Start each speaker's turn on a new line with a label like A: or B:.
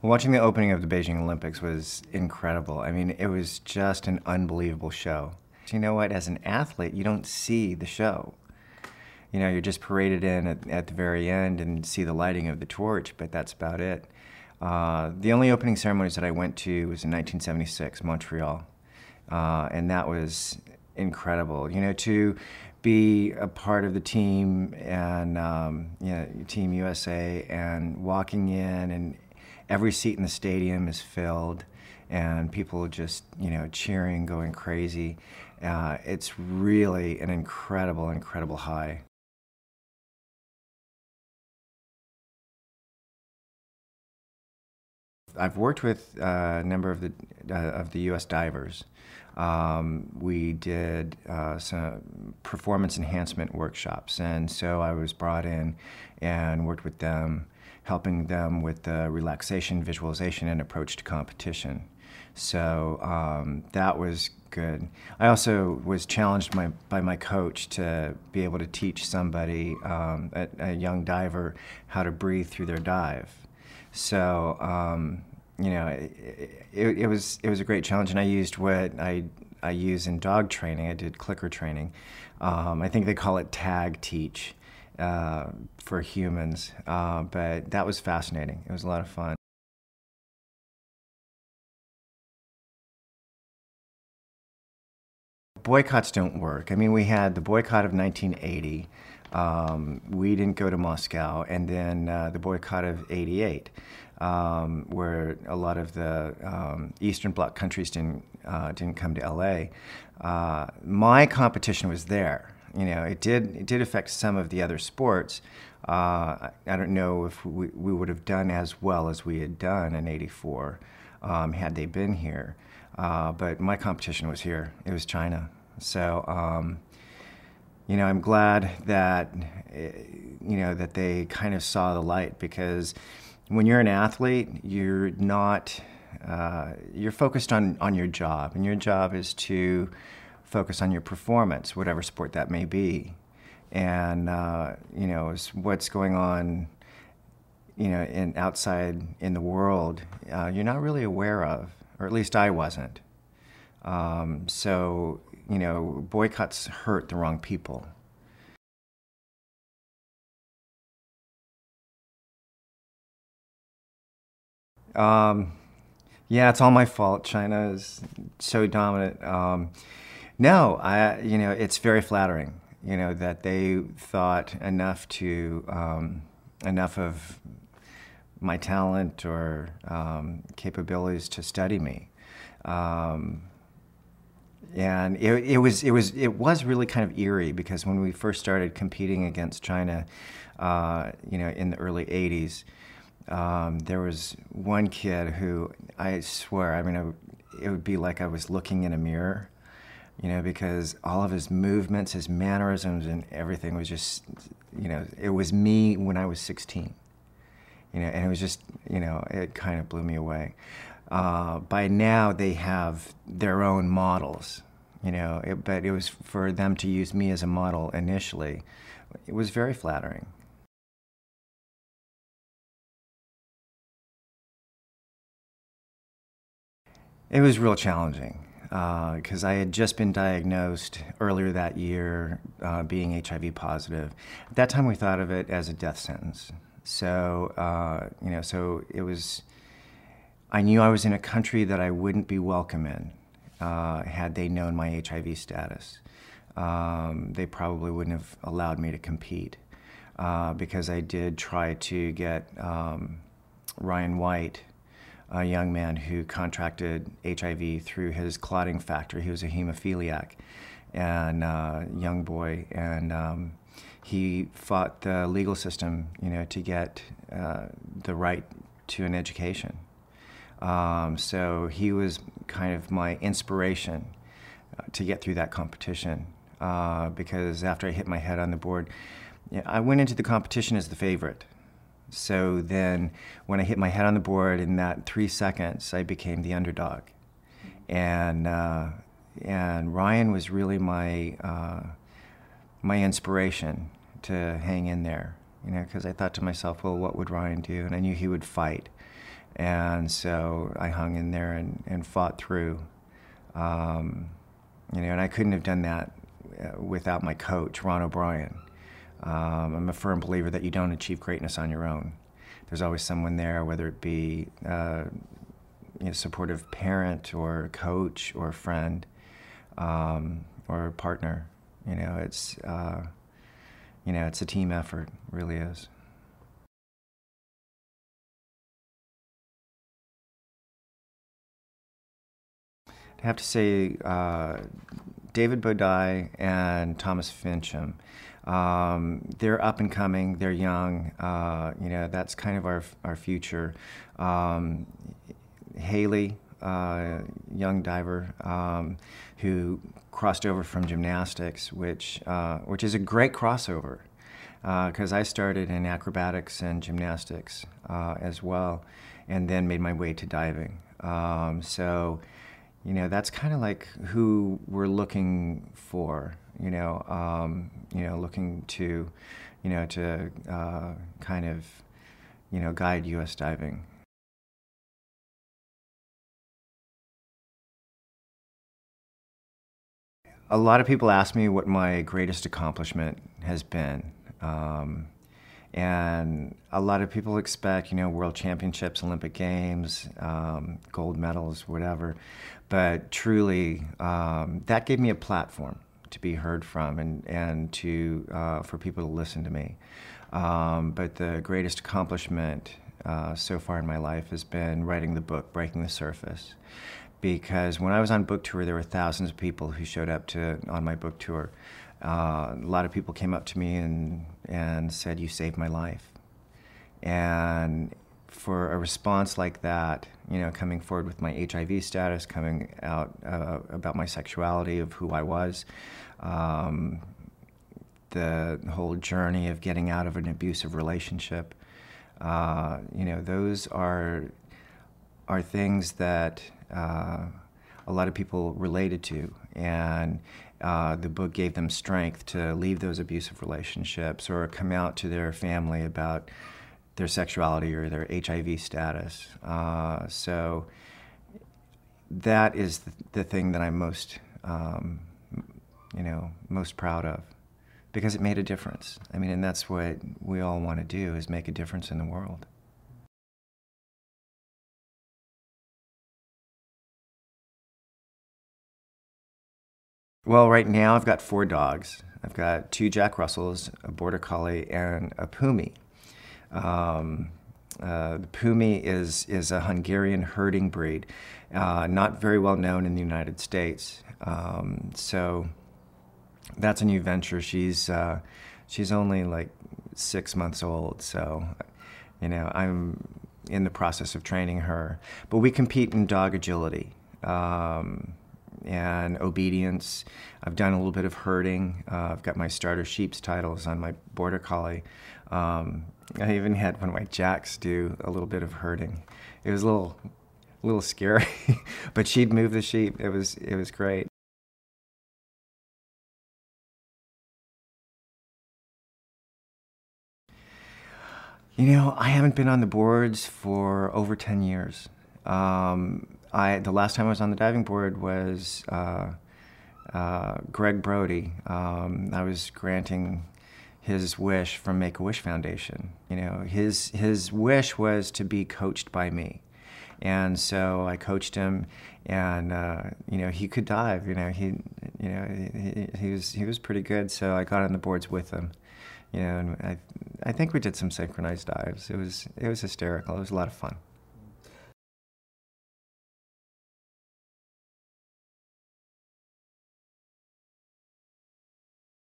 A: Watching the opening of the Beijing Olympics was incredible. I mean, it was just an unbelievable show. You know what? As an athlete, you don't see the show. You know, you're just paraded in at the very end and see the lighting of the torch, but that's about it. The only opening ceremonies that I went to was in 1976, Montreal, and that was incredible. You know, to be a part of the team and you know, Team USA, and walking in and every seat in the stadium is filled and people just, you know, cheering, going crazy. It's really an incredible, incredible high. I've worked with a number of the U.S. divers. We did some performance enhancement workshops, and so I was brought in and worked with them, helping them with the relaxation, visualization, and approach to competition. So that was good. I also was challenged by my coach to be able to teach somebody, a young diver, how to breathe through their dive. So, you know, it was a great challenge, and I used what I use in dog training. I did clicker training. I think they call it tag teach for humans, but that was fascinating. It was a lot of fun. Boycotts don't work. I mean, we had the boycott of 1980. We didn't go to Moscow, and then the boycott of '88, where a lot of the Eastern Bloc countries didn't come to LA. My competition was there. You know, it did affect some of the other sports. I don't know if we would have done as well as we had done in '84 had they been here. But my competition was here. It was China. So, you know, I'm glad that, you know, that they kind of saw the light, because when you're an athlete, you're not, you're focused on your job, and your job is to focus on your performance, whatever sport that may be. And, you know, what's going on, you know, outside in the world, you're not really aware of, or at least I wasn't. So, you know, boycotts hurt the wrong people. Um, yeah, it's all my fault. China is so dominant. No, you know, it's very flattering, you know, that they thought enough of my talent or capabilities to study me. Um, and it was really kind of eerie, because when we first started competing against China, you know, in the early '80s, there was one kid who, I swear, I mean, it would be like I was looking in a mirror, you know, because all of his movements, his mannerisms, and everything was just, you know, it was me when I was 16. You know, and it was just, you know, it kind of blew me away. By now, they have their own models, you know, but it was for them to use me as a model initially. It was very flattering. It was real challenging, because I had just been diagnosed earlier that year, being HIV positive. At that time, we thought of it as a death sentence. So, you know, so it was, I knew I was in a country that I wouldn't be welcome in, had they known my HIV status. They probably wouldn't have allowed me to compete, because I did try to get Ryan White, a young man who contracted HIV through his clotting factor. He was a hemophiliac, and young boy, and he fought the legal system, you know, to get the right to an education. So he was kind of my inspiration to get through that competition, because after I hit my head on the board, yeah, I went into the competition as the favorite. So then when I hit my head on the board, in that 3 seconds, I became the underdog. And Ryan was really my inspiration to hang in there, you know, because I thought to myself, well, what would Ryan do? And I knew he would fight. And so I hung in there and fought through. And I couldn't have done that without my coach, Ron O'Brien. I'm a firm believer that you don't achieve greatness on your own. There's always someone there, whether it be supportive parent or coach or friend or partner. It's a team effort, it really is. I have to say David Bodai and Thomas Fincham. They're up and coming. They're young. That's kind of our future. Haley, young diver, who crossed over from gymnastics, which is a great crossover, because I started in acrobatics and gymnastics as well, and then made my way to diving. That's kind of like who we're looking for. Looking to, kind of, guide U.S. diving. A lot of people ask me what my greatest accomplishment has been. And a lot of people expect, world championships, Olympic Games, gold medals, whatever. But truly, that gave me a platform to be heard from and for people to listen to me. But the greatest accomplishment so far in my life has been writing the book, Breaking the Surface. Because when I was on book tour, there were thousands of people who showed up on my book tour. A lot of people came up to me and said, "You saved my life." And for a response like that, coming forward with my HIV status, coming out about my sexuality, of who I was, the whole journey of getting out of an abusive relationship, those are things that a lot of people related to, and the book gave them strength to leave those abusive relationships or come out to their family about their sexuality or their HIV status. So that is the thing that I'm most, most proud of, because it made a difference. I mean, and that's what we all want to do, is make a difference in the world. Well, right now I've got 4 dogs. I've got 2 Jack Russells, a Border Collie, and a Pumi. The Pumi is a Hungarian herding breed, not very well known in the United States. So that's a new venture. She's only like 6 months old, so I'm in the process of training her. But we compete in dog agility. And obedience. I've done a little bit of herding. I've got my starter sheep's titles on my Border Collie. I even had one of my Jacks do a little bit of herding. It was a little scary, but she'd move the sheep. It was great. I haven't been on the boards for over 10 years. The last time I was on the diving board was Greg Brody. I was granting his wish from Make-A-Wish Foundation. His wish was to be coached by me, and so I coached him, and he could dive. He was pretty good. So I got on the boards with him. And I think we did some synchronized dives. It was hysterical. It was a lot of fun.